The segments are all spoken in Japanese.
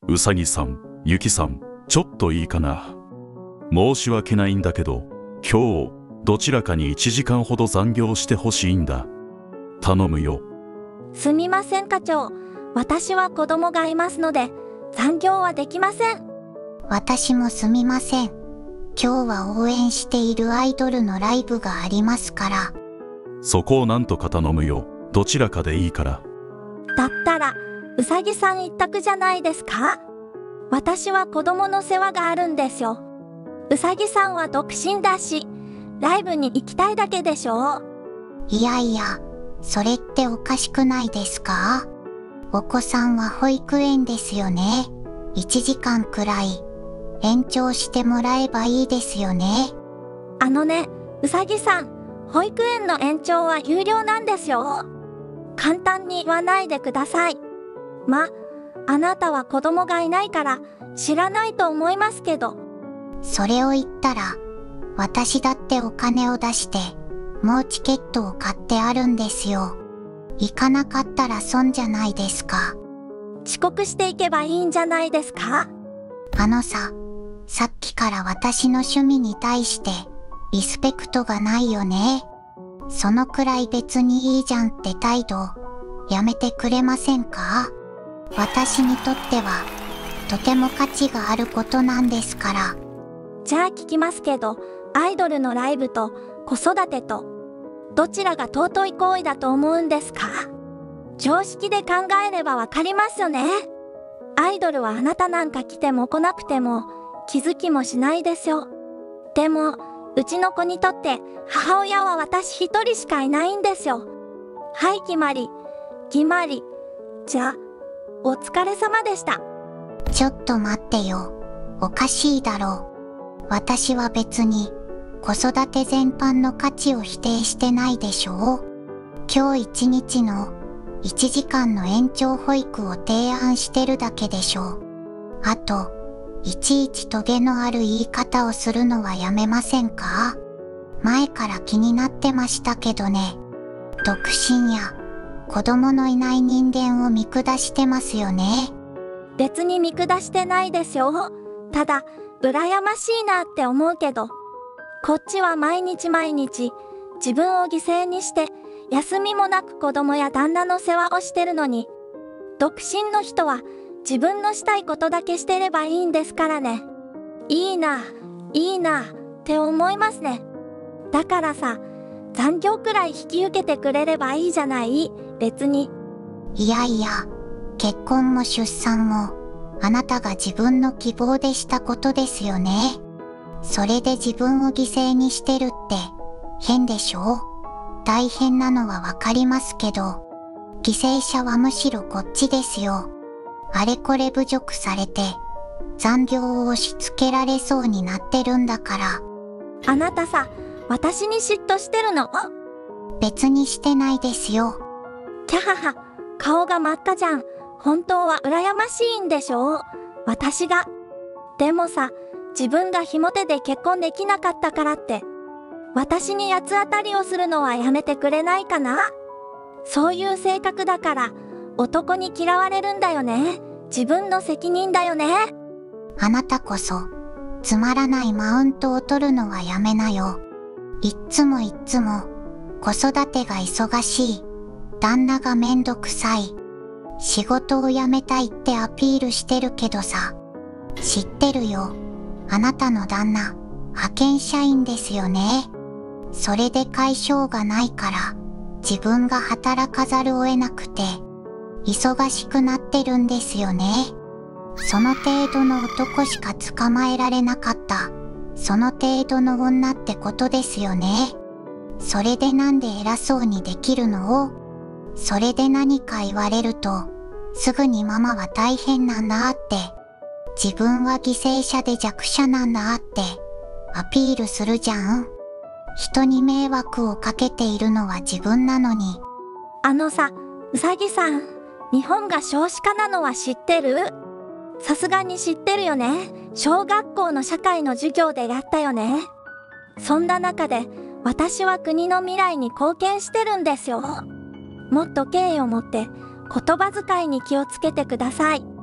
うさぎさん、ゆきさん、ちょっといいかな。申し訳ないんだけど、今日、どちらかに1時間ほど残業してほしいんだ。頼むよ。 すみません課長。私は子供がいますので、残業はできません。 私もすみません。今日は応援しているアイドルのライブがありますから。 そこをなんとか頼むよ。どちらかでいいから。 だったら、うさぎさん一択じゃないですか？私は子供の世話があるんですよ。うさぎさんは独身だし、ライブに行きたいだけでしょ？ いやいや、それっておかしくないですか？お子さんは保育園ですよね。1時間くらい延長してもらえばいいですよね。 うさぎさん、保育園の延長は有料なんですよ。簡単に言わないでください。あなたは子供がいないから知らないと思いますけど。 それを言ったら、私だってお金を出して、もうチケットを買ってあるんですよ。行かなかったら損じゃないですか。 遅刻していけばいいんじゃないですか？ さっきから私の趣味に対して、リスペクトがないよね。そのくらい別にいいじゃんって態度、やめてくれませんか？私にとっては、とても価値があることなんですから。 じゃあ聞きますけど、アイドルのライブと子育てと、どちらが尊い行為だと思うんですか？常識で考えればわかりますよね。アイドルはあなたなんか来ても来なくても気づきもしないですよ。でも、うちの子にとって母親は私一人しかいないんですよ。はい、決まり。じゃあ、お疲れ様でした。 ちょっと待ってよ。おかしいだろう。私は別に子育て全般の価値を否定してないでしょう。今日一日の1時間の延長保育を提案してるだけでしょう。あと、いちいちトゲのある言い方をするのはやめませんか？前から気になってましたけどね。独身や子供のいない人間を見下してますよね。 別に見下してないですよ。ただ、羨ましいなって思うけど、こっちは毎日自分を犠牲にして休みもなく子供や旦那の世話をしてるのに、独身の人は自分のしたいことだけしてればいいんですからね。いいなって思いますね。だからさ、残業くらい引き受けてくれればいいじゃない、別に。 いやいや、結婚も出産もあなたが自分の希望でしたことですよね。それで自分を犠牲にしてるって変でしょ？大変なのはわかりますけど、犠牲者はむしろこっちですよ。あれこれ侮辱されて残業を押し付けられそうになってるんだから。 あなたさ、私に嫉妬してるの？ 別にしてないですよ。 キャハハ、顔が真っ赤じゃん。本当は羨ましいんでしょ？私が。でもさ、自分がひも手で結婚できなかったからって、私に八つ当たりをするのはやめてくれないかな？そういう性格だから、男に嫌われるんだよね。自分の責任だよね。 あなたこそ、つまらないマウントを取るのはやめなよ。いっつも子育てが忙しい、旦那がめんどくさい、仕事を辞めたいってアピールしてるけどさ、知ってるよ。あなたの旦那、派遣社員ですよね。それで解消がないから、自分が働かざるを得なくて、忙しくなってるんですよね。その程度の男しか捕まえられなかった、その程度の女ってことですよね。それでなんで偉そうにできるの？それで何か言われると、すぐにママは大変なんだって、自分は犠牲者で弱者なんだってアピールするじゃん。人に迷惑をかけているのは自分なのに。 うさぎさん、日本が少子化なのは知ってる？さすがに知ってるよね。小学校の社会の授業でやったよね。そんな中で、私は国の未来に貢献してるんですよ。もっと敬意を持って言葉遣いに気をつけてください。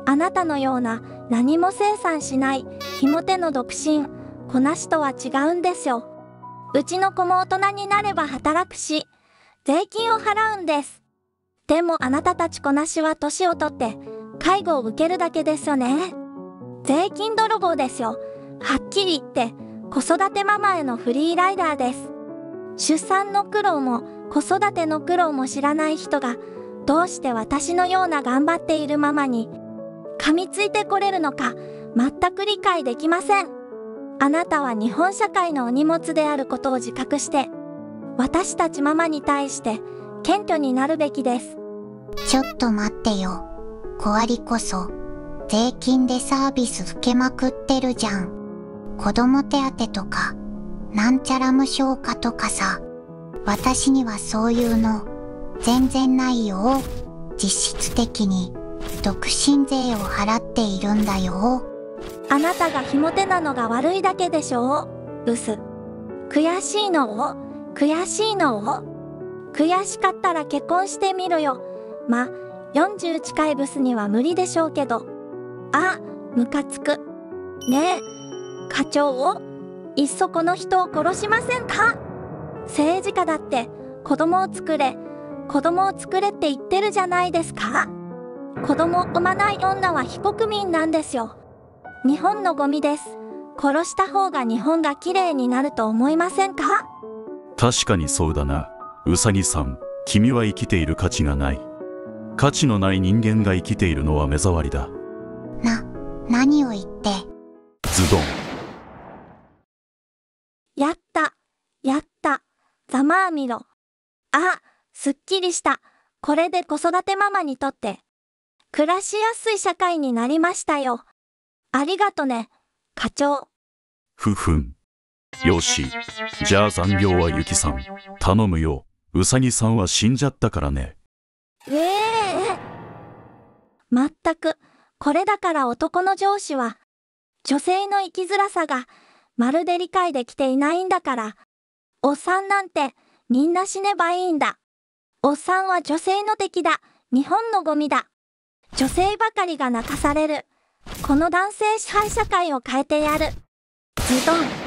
あなたのような何も生産しないひも手の独身、子なしとは違うんですよ。うちの子も大人になれば働くし、税金を払うんです。でもあなたたち子なしは年を取って介護を受けるだけですよね。税金泥棒ですよ。はっきり言って子育てママへのフリーライダーです。出産の苦労も子育ての苦労も知らない人がどうして私のような頑張っているママに噛みついてこれるのか全く理解できません。あなたは日本社会のお荷物であることを自覚して私たちママに対して謙虚になるべきです。 ちょっと待ってよ。小アリこそ税金でサービス受けまくってるじゃん。子供手当とかなんちゃら無償化とかさ。私にはそういうの全然ないよ。実質的に独身税を払っているんだよ。 あなたがひも手なのが悪いだけでしょう。ブス。悔しいの悔しかったら結婚してみるよ。ま、40近いブスには無理でしょうけど。あ、ムカつく。ねえ、課長いっそこの人を殺しませんか？政治家だって子供を作れって言ってるじゃないですか。子供を産まない女は非国民なんですよ。日本のゴミです。殺した方が日本がきれいになると思いませんか？ 確かにそうだな。うさぎさん、君は生きている価値がない。価値のない人間が生きているのは目障りだ。 何を言って。 ズドン。 やった。ざまあみろ。あ、すっきりした。これで子育てママにとって暮らしやすい社会になりましたよ。ありがとね、課長。 ふふん。よし。じゃあ残業はゆきさん。頼むよ。うさぎさんは死んじゃったからね。 まったく、これだから男の上司は、女性の生きづらさがまるで理解できていないんだから。おっさんなんてみんな死ねばいいんだ。おっさんは女性の敵だ。日本のゴミだ。女性ばかりが泣かされる。この男性支配社会を変えてやる。ズドン。